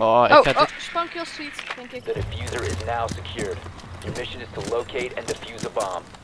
Oh, ik ga dit... Spawnkill suite, denk ik. The diffuser is now secured. Your mission is to locate and defuse a bomb.